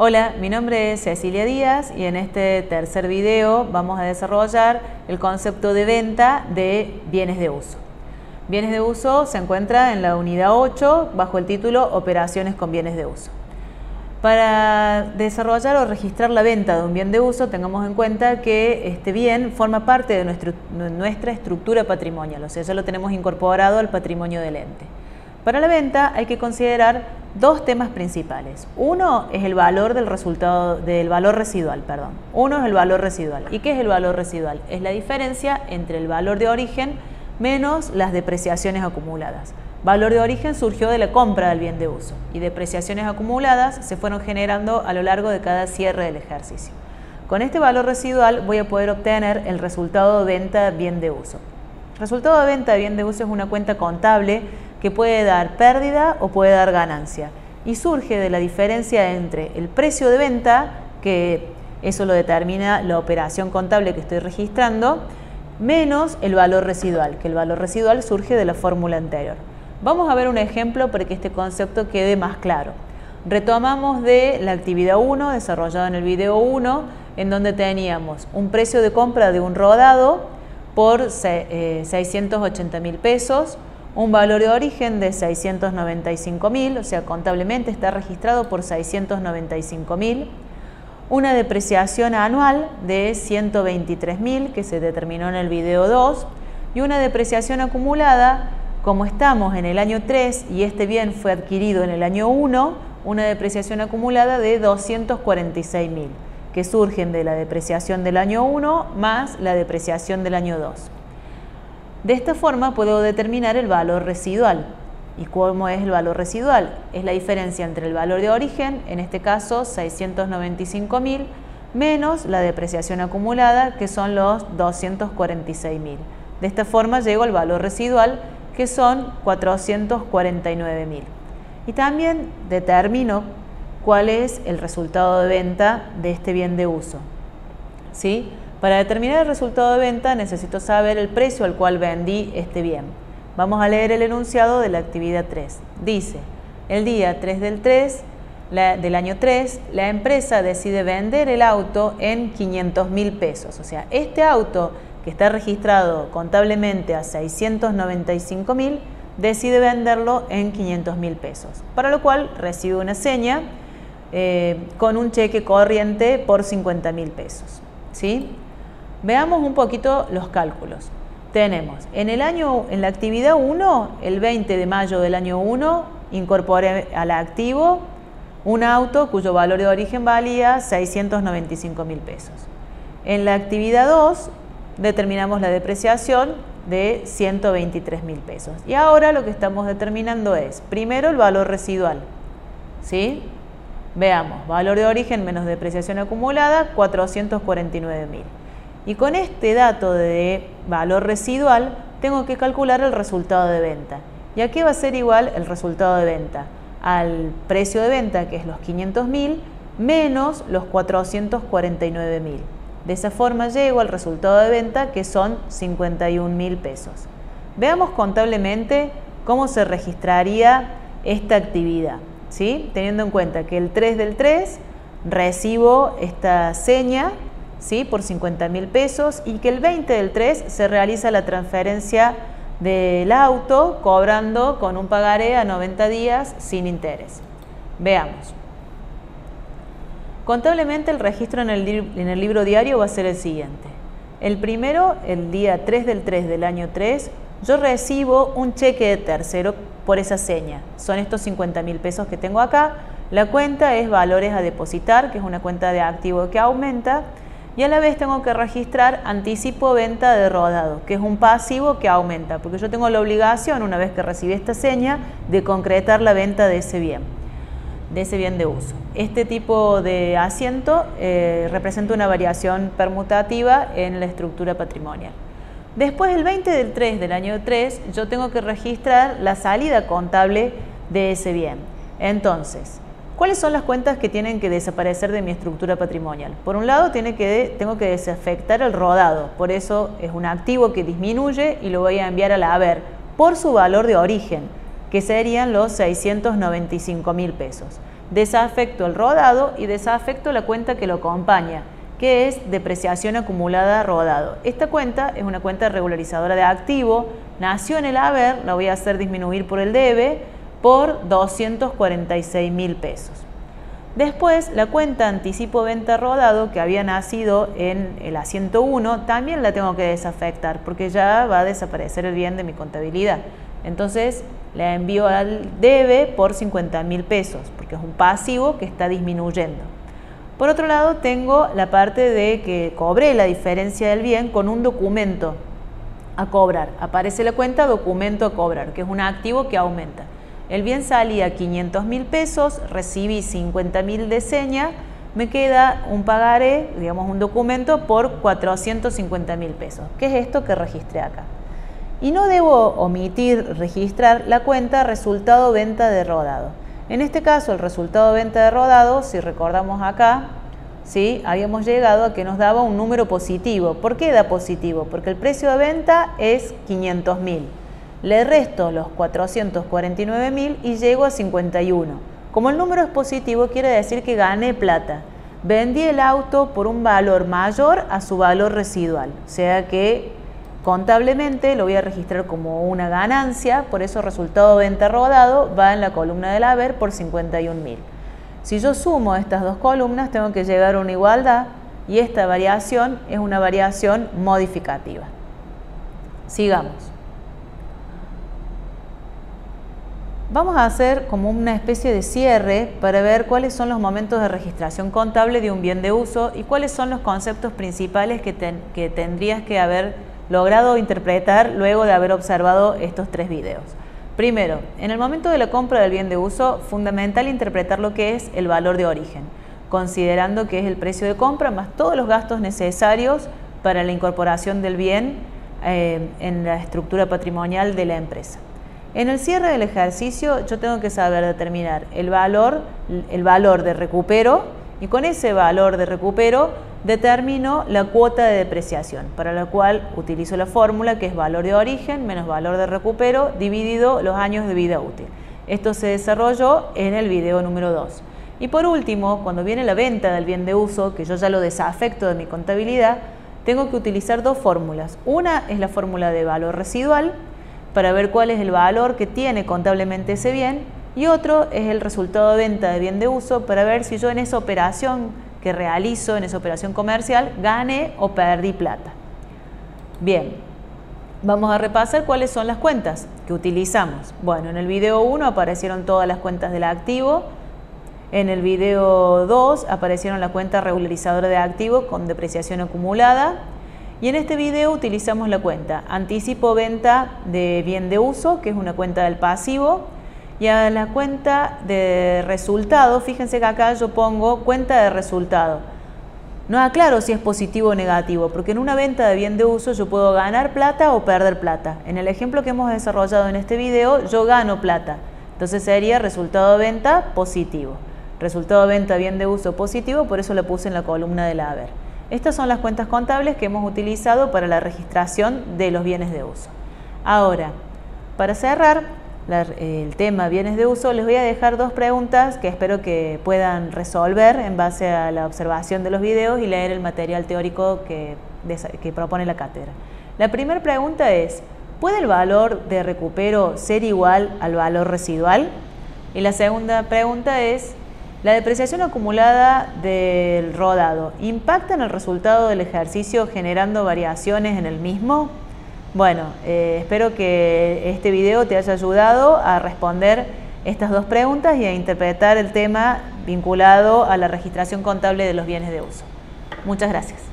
Hola, mi nombre es Cecilia Díaz y en este tercer video vamos a desarrollar el concepto de venta de bienes de uso. Bienes de uso se encuentra en la unidad 8 bajo el título Operaciones con bienes de uso. Para desarrollar o registrar la venta de un bien de uso, tengamos en cuenta que este bien forma parte de nuestra estructura patrimonial, o sea, ya lo tenemos incorporado al patrimonio del ente. Para la venta hay que considerar dos temas principales. Uno es el valor residual. Uno es el valor residual. ¿Y qué es el valor residual? Es la diferencia entre el valor de origen menos las depreciaciones acumuladas. Valor de origen surgió de la compra del bien de uso y depreciaciones acumuladas se fueron generando a lo largo de cada cierre del ejercicio. Con este valor residual voy a poder obtener el resultado de venta bien de uso. El resultado de venta de bien de uso es una cuenta contable que puede dar pérdida o puede dar ganancia y surge de la diferencia entre el precio de venta, que eso lo determina la operación contable que estoy registrando, menos el valor residual, que el valor residual surge de la fórmula anterior. Vamos a ver un ejemplo para que este concepto quede más claro. Retomamos de la actividad 1 desarrollada en el video 1, en donde teníamos un precio de compra de un rodado por 680.000 pesos, un valor de origen de 695.000, o sea, contablemente está registrado por 695.000, una depreciación anual de 123.000 que se determinó en el video 2 y una depreciación acumulada, como estamos en el año 3 y este bien fue adquirido en el año 1, una depreciación acumulada de 246.000 que surgen de la depreciación del año 1 más la depreciación del año 2. De esta forma puedo determinar el valor residual. ¿Y cómo es el valor residual? Es la diferencia entre el valor de origen, en este caso 695.000, menos la depreciación acumulada, que son los 246.000. De esta forma llego al valor residual, que son 449.000. Y también determino cuál es el resultado de venta de este bien de uso. ¿Sí? Para determinar el resultado de venta necesito saber el precio al cual vendí este bien. Vamos a leer el enunciado de la actividad 3. Dice, el día 3 del año 3, la empresa decide vender el auto en 500.000 pesos. O sea, este auto que está registrado contablemente a 695.000, decide venderlo en 500.000 pesos. Para lo cual recibe una seña con un cheque corriente por 50.000 pesos. ¿Sí? Veamos un poquito los cálculos. Tenemos, en la actividad 1, el 20 de mayo del año 1, incorporé al activo un auto cuyo valor de origen valía 695.000 pesos. En la actividad 2, determinamos la depreciación de 123.000 pesos. Y ahora lo que estamos determinando es, primero, el valor residual. ¿Sí? Veamos, valor de origen menos depreciación acumulada, 449.000. Y con este dato de valor residual tengo que calcular el resultado de venta. ¿Y a qué va a ser igual el resultado de venta? Al precio de venta, que es los 500.000, menos los 449.000. De esa forma llego al resultado de venta, que son 51.000 pesos. Veamos contablemente cómo se registraría esta actividad, ¿sí? Teniendo en cuenta que el 3 del 3 recibo esta seña, ¿sí? Por 50.000 pesos y que el 20 del 3 se realiza la transferencia del auto cobrando con un pagaré a 90 días sin interés. Veamos. Contablemente el registro en el libro diario va a ser el siguiente. El primero, el día 3 del 3 del año 3, yo recibo un cheque de tercero por esa seña. Son estos 50.000 pesos que tengo acá. La cuenta es valores a depositar, que es una cuenta de activo que aumenta. Y a la vez tengo que registrar anticipo venta de rodado, que es un pasivo que aumenta, porque yo tengo la obligación, una vez que recibí esta seña, de concretar la venta de ese bien de uso. Este tipo de asiento representa una variación permutativa en la estructura patrimonial. Después, el 20 del 3 del año 3, yo tengo que registrar la salida contable de ese bien. Entonces, ¿cuáles son las cuentas que tienen que desaparecer de mi estructura patrimonial? Por un lado, tengo que desafectar el rodado, por eso es un activo que disminuye y lo voy a enviar al haber por su valor de origen, que serían los 695.000 pesos. desafecto el rodado y desafecto la cuenta que lo acompaña, que es depreciación acumulada rodado. Esta cuenta es una cuenta regularizadora de activo, nació en el haber, la voy a hacer disminuir por el debe, por 246.000 pesos. Después, la cuenta anticipo venta rodado, que había nacido en el A101, también la tengo que desafectar, porque ya va a desaparecer el bien de mi contabilidad. Entonces, la envío al debe por 50.000 pesos, porque es un pasivo que está disminuyendo. Por otro lado, tengo la parte de que cobré la diferencia del bien con un documento a cobrar. Aparece la cuenta documento a cobrar, que es un activo que aumenta. El bien salía 500.000 pesos, recibí 50.000 de seña, me queda un pagaré, digamos un documento, por 450.000 pesos. ¿Qué es esto que registré acá? Y no debo omitir registrar la cuenta resultado venta de rodado. En este caso, el resultado venta de rodado, si recordamos acá, ¿sí? Habíamos llegado a que nos daba un número positivo. ¿Por qué da positivo? Porque el precio de venta es 500.000. Le resto los 449.000 y llego a 51. Como el número es positivo, quiere decir que gané plata. Vendí el auto por un valor mayor a su valor residual. O sea que contablemente lo voy a registrar como una ganancia, por eso resultado venta rodado va en la columna del haber por 51.000. Si yo sumo estas dos columnas, tengo que llegar a una igualdad y esta variación es una variación modificativa. Sigamos. Vamos a hacer como una especie de cierre para ver cuáles son los momentos de registración contable de un bien de uso y cuáles son los conceptos principales que tendrías que haber logrado interpretar luego de haber observado estos 3 videos. Primero, en el momento de la compra del bien de uso, fundamental interpretar lo que es el valor de origen, considerando que es el precio de compra más todos los gastos necesarios para la incorporación del bien en la estructura patrimonial de la empresa. En el cierre del ejercicio yo tengo que saber determinar el valor de recupero y con ese valor de recupero determino la cuota de depreciación, para la cual utilizo la fórmula que es valor de origen menos valor de recupero dividido los años de vida útil. Esto se desarrolló en el video número 2. Y por último, cuando viene la venta del bien de uso, que yo ya lo desafecto de mi contabilidad, tengo que utilizar 2 fórmulas. Una es la fórmula de valor residual, para ver cuál es el valor que tiene contablemente ese bien, y otro es el resultado de venta de bien de uso para ver si yo en esa operación que realizo, en esa operación comercial, gané o perdí plata. Bien, vamos a repasar cuáles son las cuentas que utilizamos. Bueno, en el video 1 aparecieron todas las cuentas del activo, en el video 2 aparecieron la cuenta regularizadora de activo con depreciación acumulada, y en este video utilizamos la cuenta anticipo venta de bien de uso, que es una cuenta del pasivo, y a la cuenta de resultado, fíjense que acá yo pongo cuenta de resultado. No aclaro si es positivo o negativo, porque en una venta de bien de uso yo puedo ganar plata o perder plata. En el ejemplo que hemos desarrollado en este video, yo gano plata. Entonces sería resultado de venta positivo. Resultado de venta bien de uso positivo, por eso lo puse en la columna del haber. Estas son las cuentas contables que hemos utilizado para la registración de los bienes de uso. Ahora, para cerrar el tema bienes de uso, les voy a dejar 2 preguntas que espero que puedan resolver en base a la observación de los videos y leer el material teórico que propone la cátedra. La primera pregunta es, ¿puede el valor de recupero ser igual al valor residual? Y la segunda pregunta es, ¿la depreciación acumulada del rodado impacta en el resultado del ejercicio generando variaciones en el mismo? Bueno, espero que este video te haya ayudado a responder estas 2 preguntas y a interpretar el tema vinculado a la registración contable de los bienes de uso. Muchas gracias.